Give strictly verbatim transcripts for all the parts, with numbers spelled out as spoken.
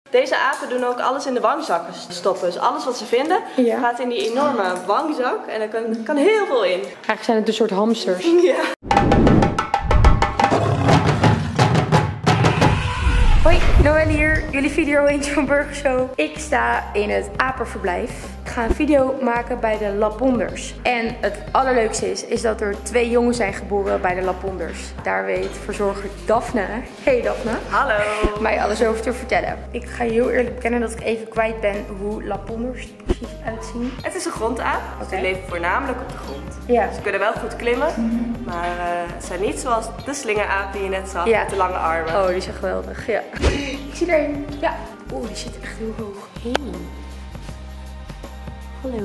Deze apen doen ook alles in de wangzakken stoppen. Dus alles wat ze vinden Ja. gaat in die enorme wangzak. En er kan, kan heel veel in. Eigenlijk zijn het een soort hamsters. Ja. Hoi, Noël hier. Jullie video eentje van Burgershow. Ik sta in het apenverblijf. Ik ga een video maken bij de Laponders. En het allerleukste is, is dat er twee jongen zijn geboren bij de Laponders. Daar weet verzorger Daphne, hey Daphne, Hallo. mij alles over te vertellen. Ik ga je heel eerlijk bekennen dat ik even kwijt ben hoe Laponders er precies uitzien. Het is een grondaap. Dus Oké. die leven voornamelijk op de grond. Ja. Ze kunnen wel goed klimmen. Maar uh, het zijn niet zoals de slingeraap die je net zag. Ja. Met de lange armen. Oh, die zijn geweldig. Ja. Ik zie er een. Ja. Oeh, die zit echt heel hoog. Hey. Hallo.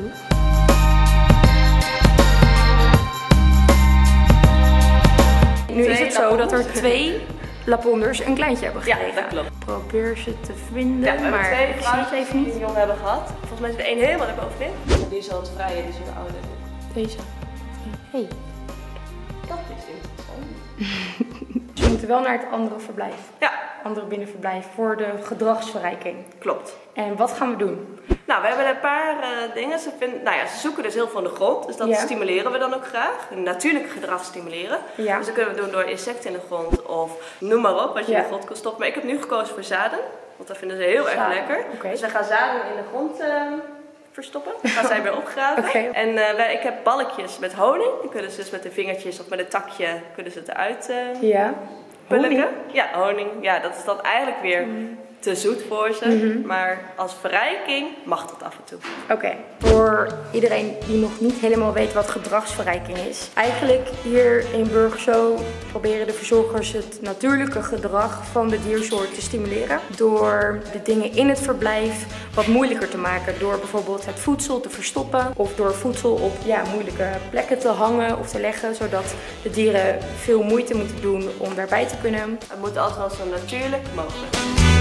Nu is het zo dat er twee Laponders een kleintje hebben Ja, gekregen. dat klopt. Probeer ze te vinden, Ja, we hebben maar twee ik zie het vrouwtjes even die niet. een jongen hebben gehad. Volgens mij is er één helemaal naar bovenin. En die is al het vrije, die is weer ouder. Deze. Hey. Dat is interessant. Dus we moeten wel naar het andere verblijf. Ja, Andere binnenverblijf voor de gedragsverrijking. klopt. En wat gaan we doen? Nou, we hebben een paar uh, dingen. Ze, vinden, nou ja, ze zoeken dus heel veel in de grond. Dus dat Ja. stimuleren we dan ook graag. Een natuurlijk gedrag stimuleren. Ja. Dus dat kunnen we doen door insecten in de grond of noem maar op wat je Ja. in de grond kan stoppen. Maar ik heb nu gekozen voor zaden. Want dat vinden ze heel erg Zaden, lekker. oké. Dus we gaan zaden in de grond uh, verstoppen. Dan gaan zij weer opgraven. Oké. En uh, wij, ik heb balkjes met honing. Die kunnen ze dus met de vingertjes of met een takje kunnen ze het eruit uh, Ja. pulken. Honing? Ja, honing. Ja, dat is dan eigenlijk weer te zoet voor ze. Mhm. Maar als verrijking mag dat af en toe. Oké, voor iedereen die nog niet helemaal weet wat gedragsverrijking is. Eigenlijk hier in Burgershow proberen de verzorgers het natuurlijke gedrag van de diersoort te stimuleren. Door de dingen in het verblijf wat moeilijker te maken. Door bijvoorbeeld het voedsel te verstoppen. Of door voedsel op ja, moeilijke plekken te hangen of te leggen. Zodat de dieren veel moeite moeten doen om daarbij te kunnen. Het moet altijd wel zo natuurlijk mogelijk.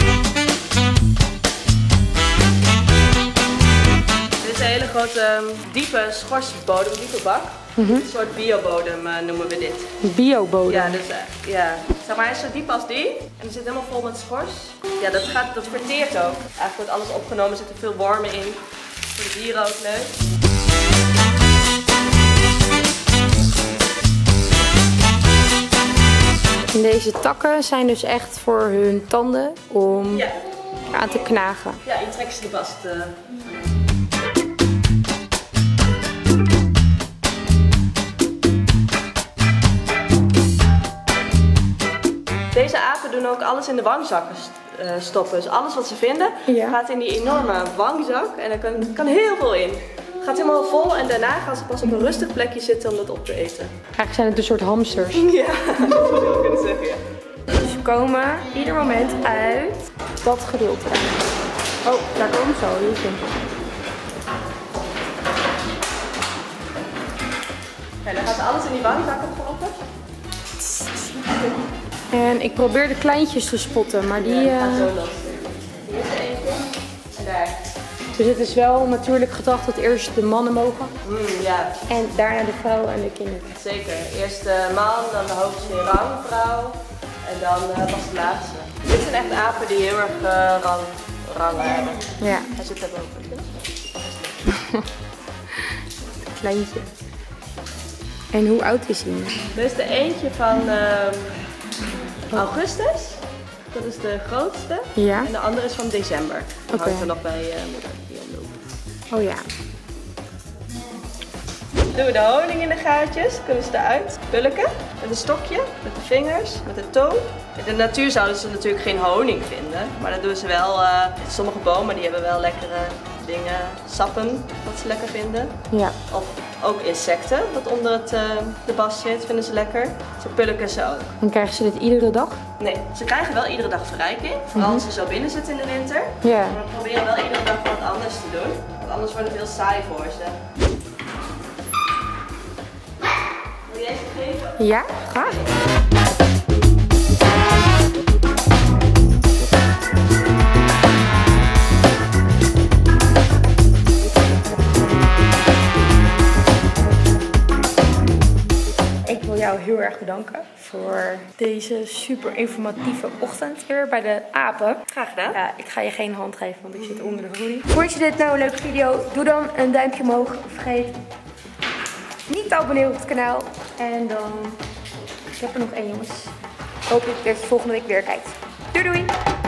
Dit is een hele grote, diepe schorsbodem, diepe bak. Mm-hmm. Een soort biobodem uh, noemen we dit. Biobodem. Ja, dus uh, ja. Zeg maar, hij is zo diep als die. En die zit helemaal vol met schors. Ja, dat, gaat, dat verteert ook. Eigenlijk wordt alles opgenomen, er zitten veel wormen in. Voor de dieren ook leuk. En deze takken zijn dus echt voor hun tanden om Ja, aan te knagen. ja je trekt ze die vast. Uh. Deze apen doen ook alles in de wangzakken uh, stoppen. Dus alles wat ze vinden Ja. gaat in die enorme wangzak en er kan, kan heel veel in. Het gaat helemaal vol en daarna gaan ze pas op een rustig plekje zitten om dat op te eten. Eigenlijk zijn het een soort hamsters. Ja, dat zou je wel kunnen zeggen, ja. Dus ze komen ieder moment uit dat gedeelte. Oh, daar komen ze al, heel simpel. Ja, dan gaat alles in die wangzakken proppen. En ik probeer de kleintjes te spotten, maar die... Ja, dat gaat eh, zo lastig. Hier is er eentje en daar. Dus het is wel natuurlijk gedacht dat eerst de mannen mogen. Mm, ja, En daarna de vrouwen en de kinderen. zeker. Eerst de man, dan de hoogste in rang, vrouw. En dan uh, pas de laagste. Dit zijn echt apen die heel erg uh, rang, rangen hebben. Ja, Hij zit daarboven. kleintje. En hoe oud is hij? Dit is de eentje van uh, augustus. Dat is de grootste. Ja. En de andere is van december. Die Oké. hangt er nog bij uh, moeder. Hier om de hoek. Oh ja. Doen we de honing in de gaatjes, kunnen ze eruit pulken. Met een stokje, met de vingers, met de toon. In de natuur zouden ze natuurlijk geen honing vinden. Maar dat doen ze wel. Uh, sommige bomen die hebben wel lekkere dingen, sappen, wat ze lekker vinden. Ja. Of ook insecten, wat onder het, uh, de bas zit, vinden ze lekker. Ze pulken ze ook. En krijgen ze dit iedere dag? Nee, ze krijgen wel iedere dag verrijking. Vooral als ze zo binnen zitten in de winter. Ja. Maar we proberen wel iedere dag wat anders te doen. Want anders wordt het heel saai voor ze. Wil jij ze geven? Ja, graag. Ik wil jou heel erg bedanken voor deze super informatieve ochtend hier bij de apen. Graag gedaan. Ja, ik ga je geen hand geven, want ik zit onder de hoodie. Vond je dit nou een leuke video? Doe dan een duimpje omhoog. Vergeet niet te abonneren op het kanaal. En dan... Ik heb er nog één, jongens. Hoop ik dat je volgende week weer kijkt. Doei doei!